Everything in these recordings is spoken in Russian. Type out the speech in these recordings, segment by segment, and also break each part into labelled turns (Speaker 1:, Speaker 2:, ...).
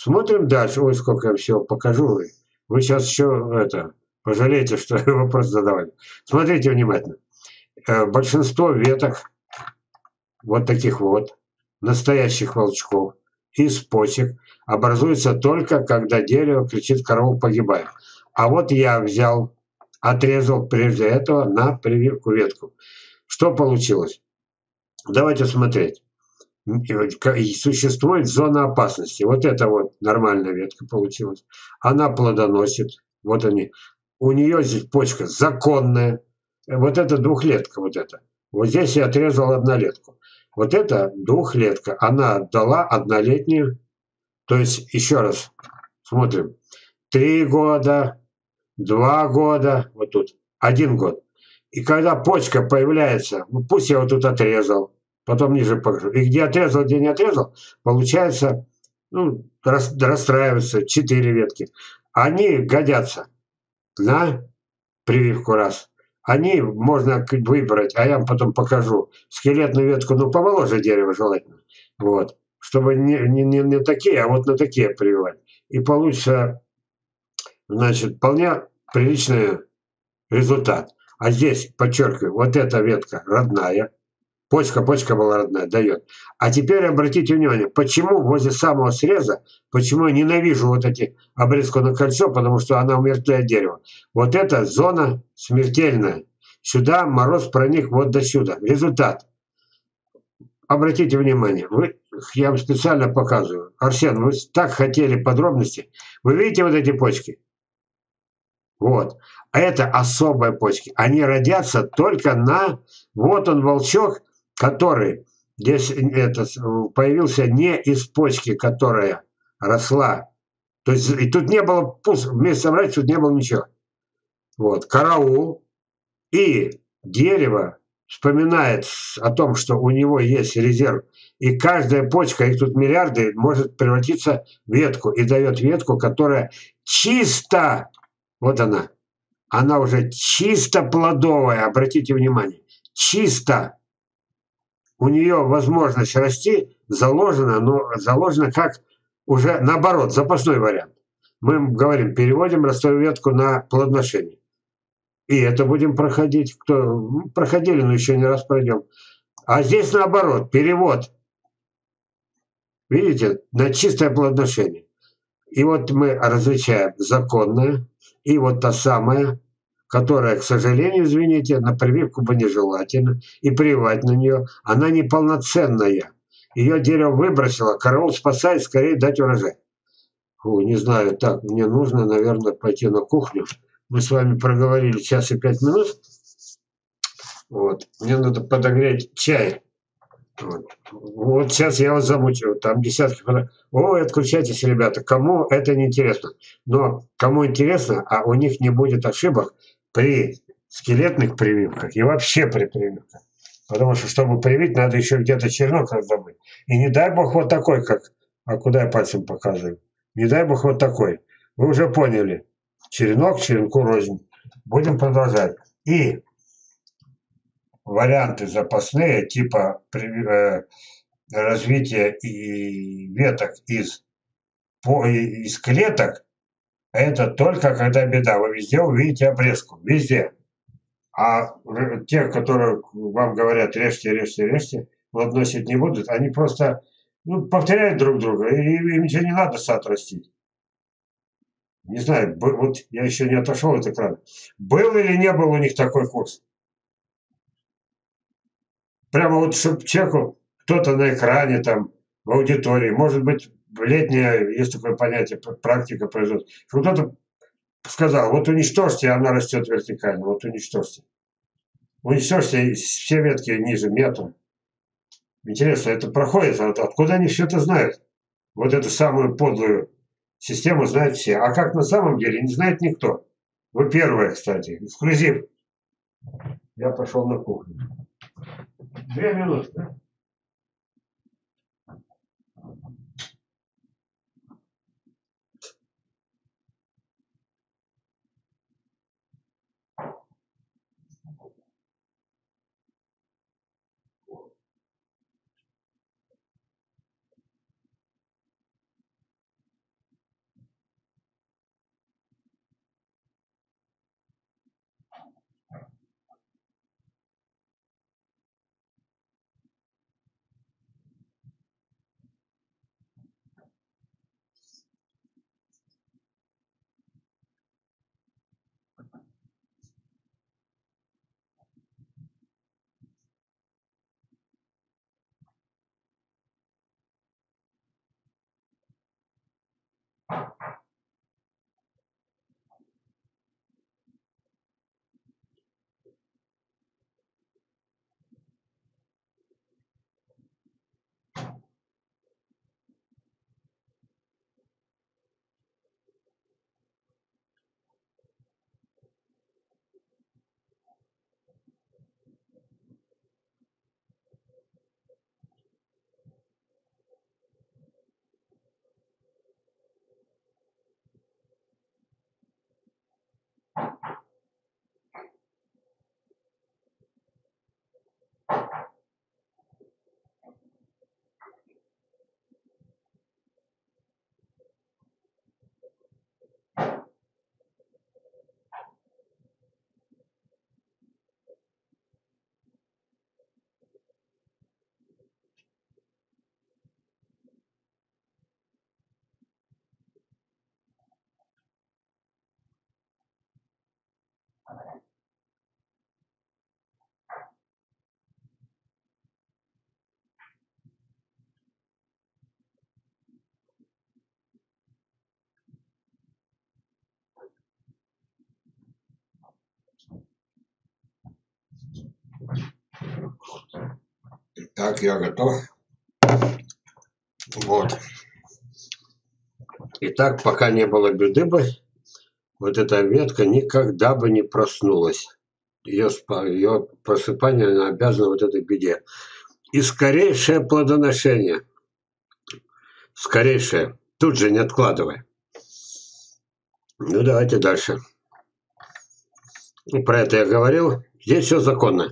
Speaker 1: Смотрим дальше. Ой, сколько я всего покажу. Вы сейчас еще пожалеете, что я вопрос задавали. Смотрите внимательно. Большинство веток, вот таких вот, настоящих волчков, из почек, образуется только, когда дерево кричит «караул, погибаем». А вот я взял, отрезал прежде этого на прививку ветку. Что получилось? Давайте смотреть. И существует зона опасности. Вот это вот нормальная ветка получилась. Она плодоносит. Вот они. У нее здесь почка законная. Вот это двухлетка. Вот это. Вот здесь я отрезал однолетку. Вот это двухлетка. Она дала однолетнюю. То есть, еще раз смотрим. 3 года, 2 года. Вот тут. 1 год. И когда почка появляется, ну, пусть я вот тут отрезал, потом ниже покажу. И где отрезал, где не отрезал, получается, ну, расстраиваются 4 ветки. Они годятся на прививку раз. Они можно выбрать, а я вам потом покажу, скелетную ветку, ну, помоложе дерева желательно. Вот. Чтобы не такие, а вот на такие прививать. И получится, значит, вполне приличный результат. А здесь, подчеркиваю, вот эта ветка родная, почка была родная, дает. А теперь обратите внимание, почему возле самого среза, почему я ненавижу вот эти обрезку на кольцо, потому что она умертвляет дерево. Вот эта зона смертельная. Сюда мороз проник вот до сюда. Результат. Обратите внимание, я вам специально показываю. Арсен, вы так хотели подробности. Вы видите вот эти почки? Вот. А это особые почки. Они родятся только на... Вот он, волчок, который здесь появился не из почки, которая росла. То есть и тут не было, вместе собрать, тут не было ничего. Вот. Караул. И дерево вспоминает о том, что у него есть резерв. И каждая почка, их тут миллиарды, может превратиться в ветку. И дает ветку, которая чисто... Вот она уже чисто плодовая, обратите внимание, чисто. У нее возможность расти заложена, но заложена как уже наоборот, запасной вариант. Мы говорим, переводим ростовую ветку на плодоношение. И это будем проходить. Кто проходили, но еще не раз пройдем. А здесь наоборот, перевод. Видите, на чистое плодоношение. И вот мы различаем законное и вот та самая, которая, к сожалению, извините, на прививку бы нежелательно, и прививать на нее, она неполноценная. Ее дерево выбросило, караул спасает, скорее дать урожай. Фу, не знаю, так, мне нужно, наверное, пойти на кухню. Мы с вами проговорили 1:05. Вот, мне надо подогреть чай. Вот сейчас я вас замучу, там десятки Ой, отключайтесь, ребята, кому это не интересно. Но кому интересно, а у них не будет ошибок при скелетных прививках и вообще при прививках. Потому что, чтобы привить, надо еще где-то черенок раздобыть. И не дай бог вот такой, как... А куда я пальцем показываю? Не дай бог вот такой. Вы уже поняли. Черенок, черенку рознь. Будем продолжать. И варианты запасные, типа развития и веток из клеток, это только когда беда. Вы везде увидите обрезку. Везде. А те, которые вам говорят режьте, режьте, режьте, плодоносить не будут, они просто повторяют друг друга, и им ничего не надо сад растить. Не знаю, вот я еще не отошел от экрана. Был или не был у них такой курс? Прямо вот, чтобы человеку, кто-то на экране, там, в аудитории, может быть, летнее, есть такое понятие, практика произойдет, чтобы кто-то сказал, вот уничтожьте, она растет вертикально, вот уничтожьте. Уничтожьте все ветки ниже метра. Интересно, это проходит, откуда они все это знают? Вот эту самую подлую систему знают все. А как на самом деле, не знает никто. Вы первые, кстати, эксклюзив. Я пошел на кухню. 2 минуты. Так, я готов. Вот. Итак, пока не было беды бы, вот эта ветка никогда бы не проснулась. Ее просыпание она обязана вот этой беде. И скорейшее плодоношение. Скорейшее. Тут же, не откладывая. Ну, давайте дальше. И про это я говорил. Здесь все законно.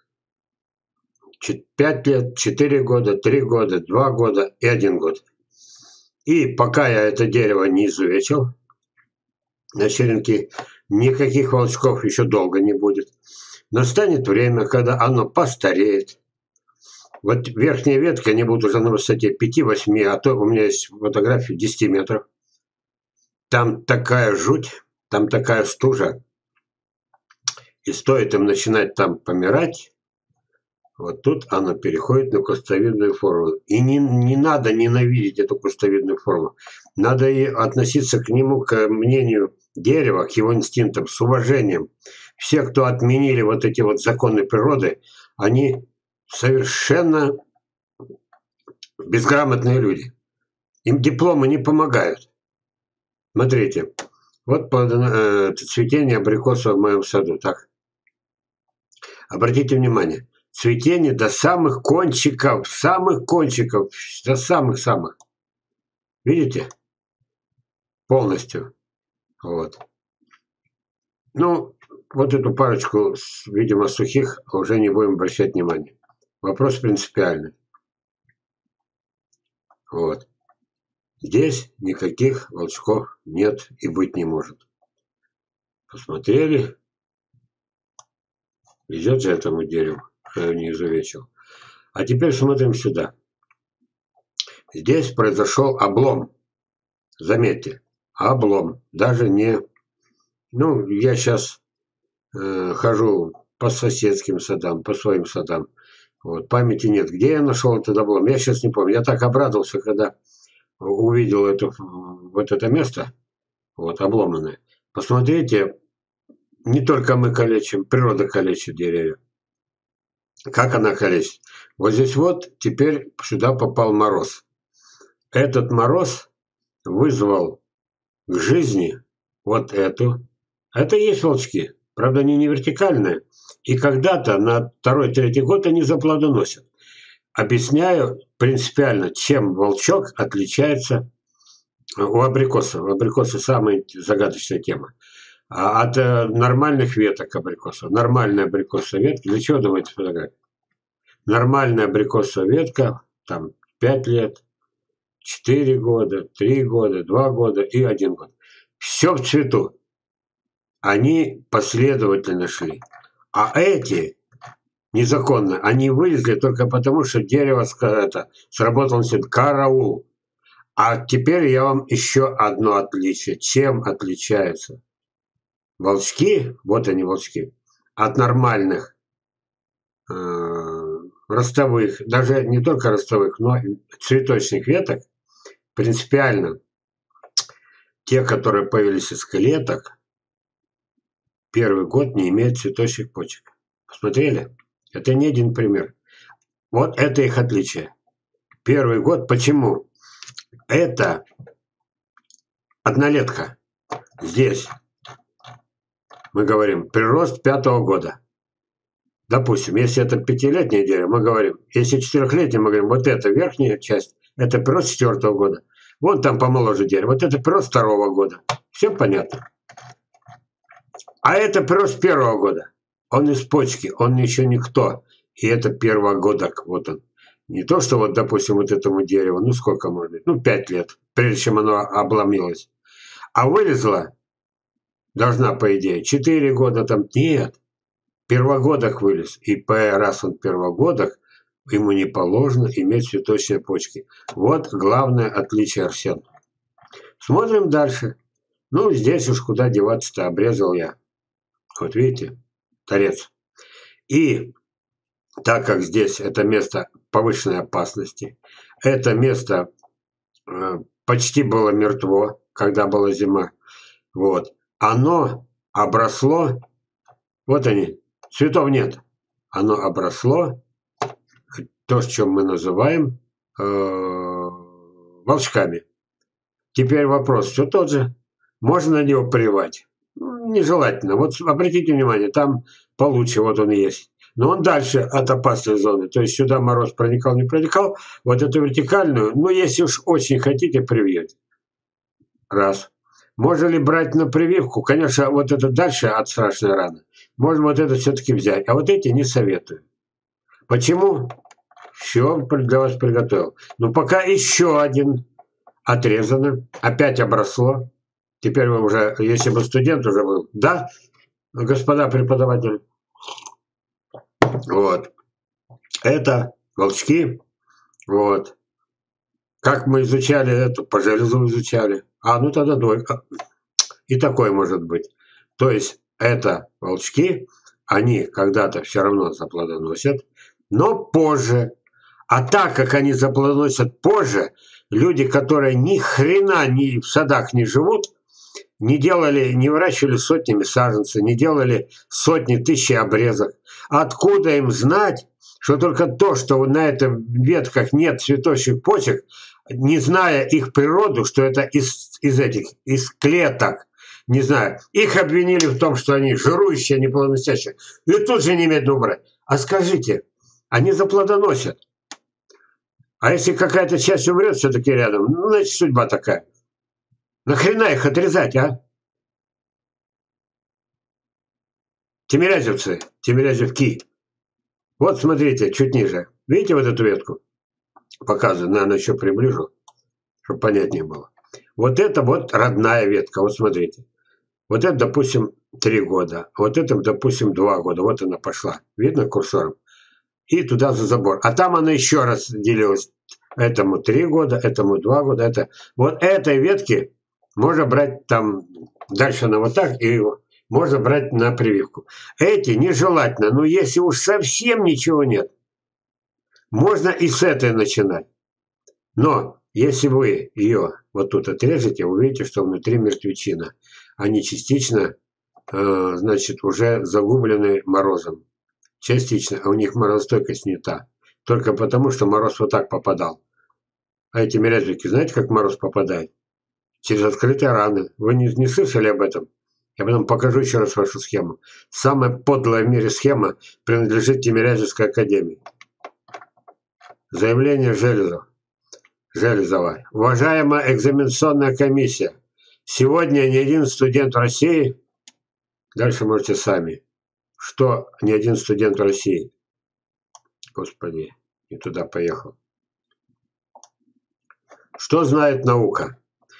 Speaker 1: 5 лет, 4 года, 3 года, 2 года и 1 год. И пока я это дерево не изувечил, на черенке никаких волчков еще долго не будет. Настанет время, когда оно постареет. Вот верхняя ветка, они будут уже на высоте 5-8, а то у меня есть фотографии 10 метров. Там такая жуть, там такая стужа. И стоит им начинать там помирать, вот тут оно переходит на кустовидную форму. И не надо ненавидеть эту кустовидную форму. Надо и относиться к нему, к мнению дерева, к его инстинктам, с уважением. Все, кто отменили вот эти вот законы природы, они совершенно безграмотные люди. Им дипломы не помогают. Смотрите, вот цветение абрикоса в моем саду. Так. Обратите внимание. Цветение до самых кончиков, до самых-самых. Видите? Полностью. Вот. Ну, вот эту парочку, видимо, сухих уже не будем обращать внимания. Вопрос принципиальный. Вот. Здесь никаких волчков нет и быть не может. Посмотрели. Везет же этому дереву, что я не изувечил. А теперь смотрим сюда. Здесь произошел облом. Заметьте, облом. Даже не... Ну, я сейчас хожу по соседским садам, по своим садам. Вот, памяти нет. Где я нашел этот облом? Я сейчас не помню. Я так обрадовался, когда увидел вот это место, вот, обломанное. Посмотрите, не только мы калечим, природа калечит деревья. Как она калечит? Вот здесь вот теперь сюда попал мороз. Этот мороз вызвал к жизни вот эту. Это и есть волчки. Правда, они не вертикальные. И когда-то на 2-3 год они заплодоносят. Объясняю принципиально, чем волчок отличается у абрикоса. У абрикоса самая загадочная тема. От нормальных веток абрикоса. Нормальная абрикосовая ветка. Для чего, думаете, фотография? Нормальная абрикосовая ветка, там 5 лет, 4 года, 3 года, 2 года и 1 год. Все в цвету. Они последовательно шли. А эти незаконно, они вылезли только потому, что дерево сработал караул. А теперь я вам еще одно отличие. Чем отличаются волчки, вот они волчки, от нормальных ростовых, даже не только ростовых, но и цветочных веток, принципиально. те, которые появились из клеток, первый год не имеют цветочных почек. Посмотрели? Это не один пример. Вот это их отличие. Первый год. Почему? Это однолетка. Здесь мы говорим прирост 5-го года. Допустим, если это 5-летнее дерево, мы говорим, если 4-летнее, мы говорим, вот эта верхняя часть, это прирост 4-го года. Вон там помоложе дерево, вот это прирост 2-го года. Все понятно. А это прирост 1-го года. Он из почки, он еще никто. И это первогодок, вот он. Не то, что вот, допустим, вот этому дереву, ну сколько может быть, ну 5 лет, прежде чем оно обломилось. А вылезла, должна, по идее, 4 года там, нет. Первогодок вылез. И раз он первогодок, ему не положено иметь цветочные почки. Вот главное отличие, Арсен. Смотрим дальше. Ну, здесь уж куда деваться-то, обрезал я. Вот видите, торец. И так как здесь это место повышенной опасности, это место почти было мертво, когда была зима, вот, оно обросло, вот они, цветов нет, оно обросло, то, что мы называем волчками. Теперь вопрос все тот же, можно на него плевать? Нежелательно. Вот обратите внимание, там получше, вот он и есть. Но он дальше от опасной зоны. То есть сюда мороз проникал, не проникал. Вот эту вертикальную, ну, если уж очень хотите, привьете. Раз. Можно ли брать на прививку? Конечно, вот это дальше от страшной раны. Можно вот это все-таки взять. А вот эти не советую. Почему? Все для вас приготовил. Но пока еще один отрезано. Опять обросло. Теперь вы уже, если бы студент уже был, да, господа преподаватели? Вот. Это волчки. Вот. Как мы изучали эту, по железу изучали. А, ну тогда двойка. И такое может быть. То есть это волчки, они когда-то все равно заплодоносят, но позже. А так как они заплодоносят позже, люди, которые ни хрена ни в садах не живут, не делали, не выращивали сотнями саженцев, не делали сотни, тысячи обрезок. Откуда им знать, что только то, что на этих ветках нет цветочных почек, не зная их природу, что это из клеток, не знаю, их обвинили в том, что они жирующие, неплодоносящие. И тут же немедленно убрать. А скажите, они заплодоносят. А если какая-то часть умрет все-таки рядом, ну, значит, судьба такая. Нахрена их отрезать, а? Тимирязевцы, Тимирязевки. Вот смотрите, чуть ниже. Видите вот эту ветку? Показываю, наверное, еще приближу, чтобы понятнее было. Вот это вот родная ветка, вот смотрите. Вот это, допустим, 3 года. Вот это, допустим, 2 года. Вот она пошла. Видно курсором? И туда за забор. А там она еще раз делилась. Этому 3 года, этому 2 года. Это. Вот этой ветки можно брать там, дальше она вот так, и можно брать на прививку. Эти нежелательно, но если уж совсем ничего нет, можно и с этой начинать. Но если вы ее вот тут отрежете, вы увидите, что внутри мертвечина. Они частично, значит, уже загублены морозом. Частично, а у них морозостойкость не та. Только потому, что мороз вот так попадал. А эти морозики, знаете, как мороз попадает? Через открытые раны. Вы не слышали об этом? Я потом покажу еще раз вашу схему. Самая подлая в мире схема принадлежит Тимирязевской академии. Заявление Железова. Уважаемая экзаменационная комиссия, сегодня ни один студент в России, дальше можете сами, что ни один студент в России, господи, не туда поехал. Что знает наука?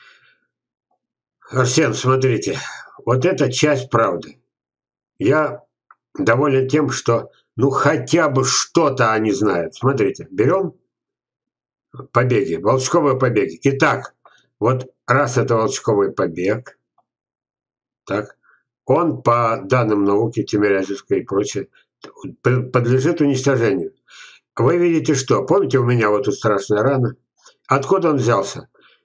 Speaker 1: Арсен, смотрите, вот это часть правды. Я доволен тем, что ну хотя бы что-то они знают. Смотрите, берем побеги, волчковые побеги. Итак, вот раз это волчковый побег, так, он по данным науки Тимирязевской и прочее подлежит уничтожению. Вы видите что? Помните, у меня вот тут страшная рана? Откуда он взялся?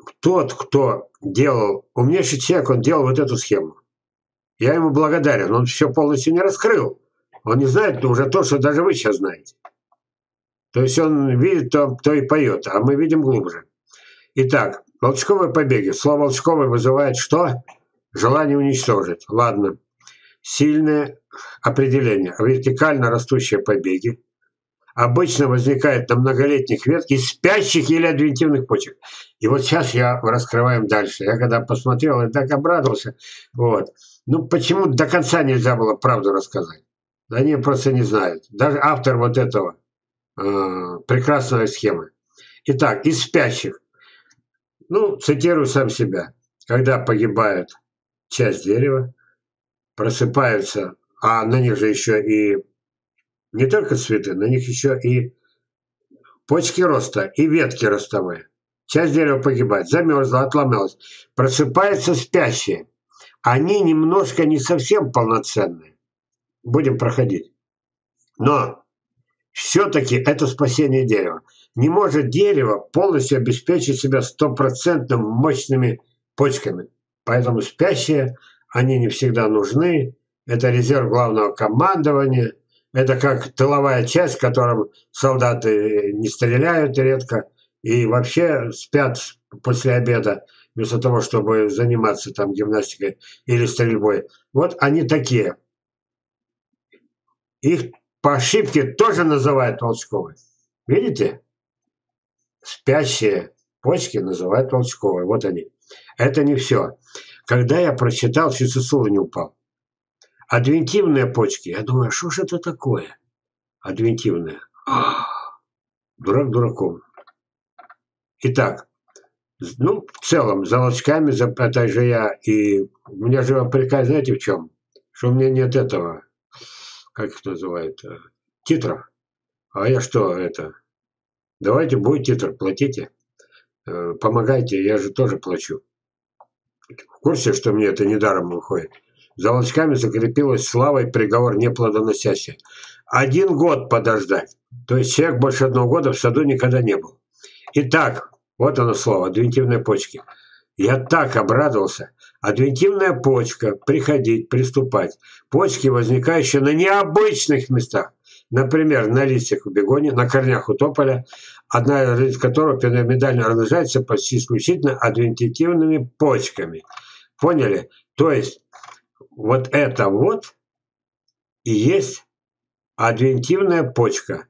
Speaker 1: тот, кто делал, умнейший человек, он делал вот эту схему. Я ему благодарен, он все полностью не раскрыл. Он не знает уже то, что даже вы сейчас знаете. То есть он видит то, кто и поет, а мы видим глубже. Итак, волчковые побеги. Слово волчковый вызывает что? Желание уничтожить. Ладно. Сильное определение. Вертикально растущие побеги обычно возникают на многолетних ветках из спящих или адвентивных почек. И вот сейчас я раскрываем дальше. Я когда посмотрел, я так обрадовался. Вот. Ну, почему до конца нельзя было правду рассказать? Они просто не знают. Даже автор вот этого прекрасной схемы. Итак, из спящих. Ну, цитирую сам себя. Когда погибает часть дерева, просыпаются, а на них же еще и не только цветы, на них еще и почки роста и ветки ростовые. Часть дерева погибает, замерзла, отломалась. Просыпаются спящие. Они немножко не совсем полноценные. Будем проходить. Но все-таки это спасение дерева. Не может дерево полностью обеспечить себя стопроцентно мощными почками. Поэтому спящие, они не всегда нужны. Это резерв главного командования. Это как тыловая часть, в котором солдаты не стреляют редко и вообще спят после обеда, вместо того, чтобы заниматься там гимнастикой или стрельбой. Вот они такие. Их по ошибке тоже называют волчковой. Видите? Спящие почки называют волчковой. Вот они. Это не все. Когда я прочитал, чуть со стула не упал. Адвентивные почки. Я думаю, что же это такое? Адвентивные. Дурак дураком. Итак, ну, в целом, за волчками, это же я. И у меня же приказ, знаете, в чем? Что у меня нет этого, как их называют, титров. А я что, это... Давайте будет титр, платите. Помогайте, я же тоже плачу. В курсе, что мне это недаром выходит? За волчками закрепилась слава и приговор неплодоносящий. 1 год подождать. То есть человек больше 1 года в саду никогда не был. Итак, вот оно слово, адвентивные почки. Я так обрадовался. Адвентивная почка, приходить, приступать. Почки, возникающие на необычных местах. Например, на листьях у бегони, на корнях у тополя, одна из которых пирамидально размножается почти исключительно адвентивными почками. Поняли? То есть вот это вот и есть адвентивная почка.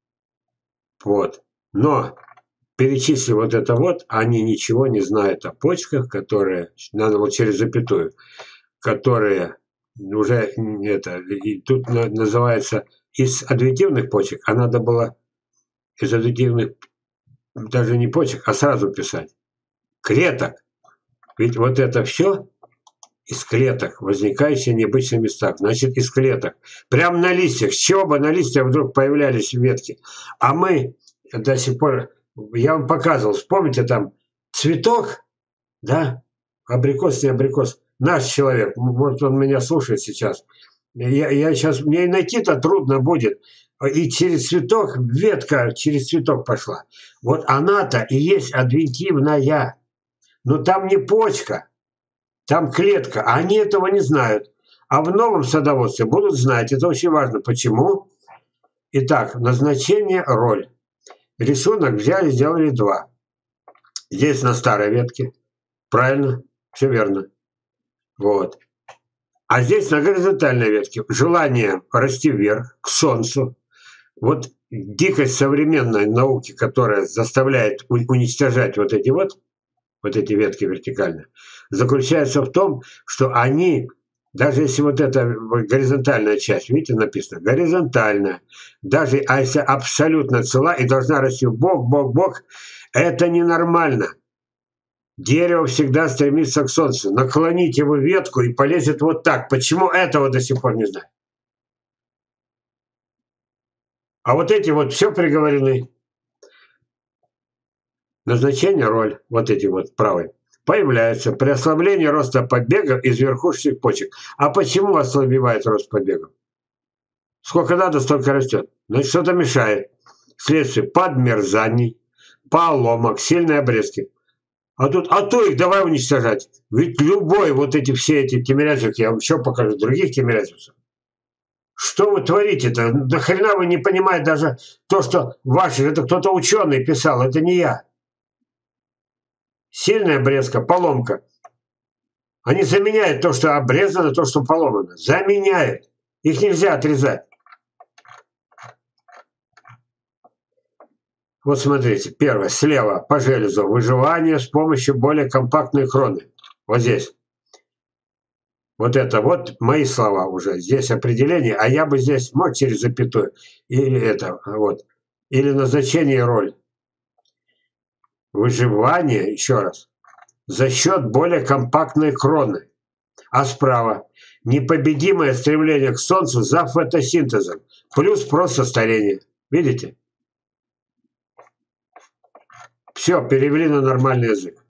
Speaker 1: Вот. Но перечислив вот это вот, они ничего не знают о почках, которые, надо вот через запятую, которые уже это, и тут называется из адвентивных почек, а надо было из адвентивных даже не почек, а сразу писать. Клеток. Ведь вот это все из клеток, возникающие в необычных местах. Значит, из клеток. Прямо на листьях. С чего бы на листьях вдруг появлялись ветки? А мы до сих пор, я вам показывал, вспомните там цветок, да, абрикос, не абрикос, наш человек, вот он меня слушает сейчас. Я сейчас, мне и найти-то трудно будет. И через цветок, ветка через цветок пошла. Вот она-то и есть адвентивная. Но там не почка, там клетка. А они этого не знают. А в новом садоводстве будут знать. Это очень важно. Почему? Итак, назначение, роль. Рисунок взяли, сделали 2. Здесь на старой ветке. Правильно? Все верно. Вот. А здесь на горизонтальной ветке. Желание расти вверх, к солнцу. Вот дикость современной науки, которая заставляет уничтожать вот эти ветки вертикально, заключается в том, что они, даже если вот эта горизонтальная часть, видите, написано, горизонтальная, даже если абсолютно цела и должна расти в бок, это ненормально. Дерево всегда стремится к солнцу. Наклоните его ветку и полезет вот так. Почему этого до сих пор не знаю? А вот эти вот все приговорены. Назначение, роль, вот эти вот правые, появляются при ослаблении роста побегов из верхушечных почек. А почему ослабевает рост побегов? Сколько надо, столько растет. Значит, что-то мешает. Вследствие подмерзаний, поломок, сильной обрезки. А тут, а то их давай уничтожать. Ведь любой вот эти все эти тимирязевки, я вам еще покажу других тимирязевцев. Что вы творите-то? До хрена вы не понимаете даже то, что ваши, это кто-то ученый писал, это не я. Сильная обрезка, поломка. Они заменяют то, что обрезано, то, что поломано. Заменяют. Их нельзя отрезать. Вот смотрите, первое, слева по железу. Выживание с помощью более компактной кроны. Вот здесь. Вот это вот мои слова уже. Здесь определение, а я бы здесь, может, через запятую. Или это, вот. Или назначение и роль. Выживание, еще раз, за счет более компактной кроны. А справа непобедимое стремление к Солнцу за фотосинтезом. Плюс просто старение. Видите? Все, перевели на нормальный язык.